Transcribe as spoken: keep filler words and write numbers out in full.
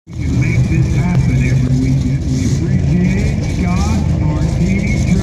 can make this happen every weekend. We appreciate Scott Martini.